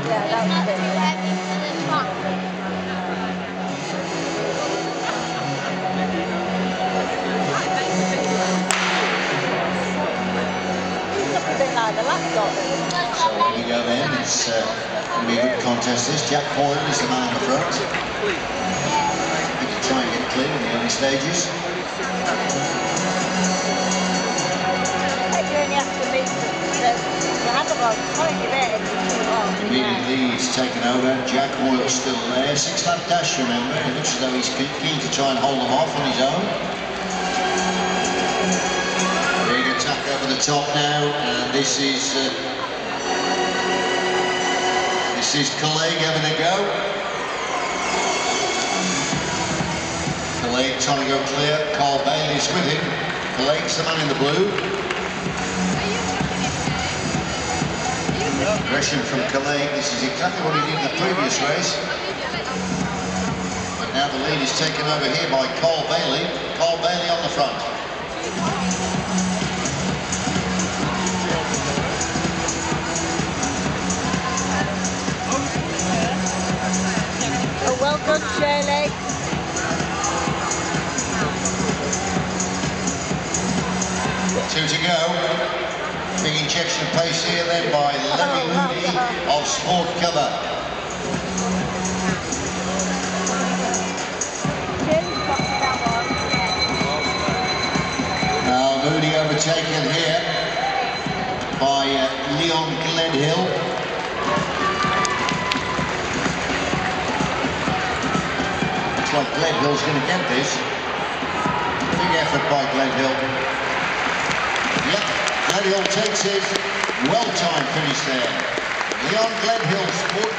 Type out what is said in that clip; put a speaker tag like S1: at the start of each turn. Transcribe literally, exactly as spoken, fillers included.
S1: Yeah, that was it. It's a bit like the laptop.
S2: So when we go then, it's uh, going to be a good contest this. Jack Boyle is the man on the front. He can try and get clear in the early stages. Immediately he's taken over. Jack Boyle's still there. Six lap dash, remember. It looks as though he's keen to try and hold them off on his own. Big attack over the top now, and this is uh, this is Calais having a go. Calais trying to go clear. Carl Bailey's with him. Calaig's the man in the blue. Aggression from Calais. This is exactly what he did in the previous race. But now the lead is taken over here by Carl Bailey. Carl Bailey on the front.
S1: Oh, well done, Shirley.
S2: Two to go. Big injection of pace here then by Lemmy Moody of Sport Cover. Now Moody overtaken here by uh, Leon Gledhill. Looks like Gledhill's going to get this. Big effort by Gledhill. Yep. Gledhill takes his well-timed finish there. Leon Gledhill, Sport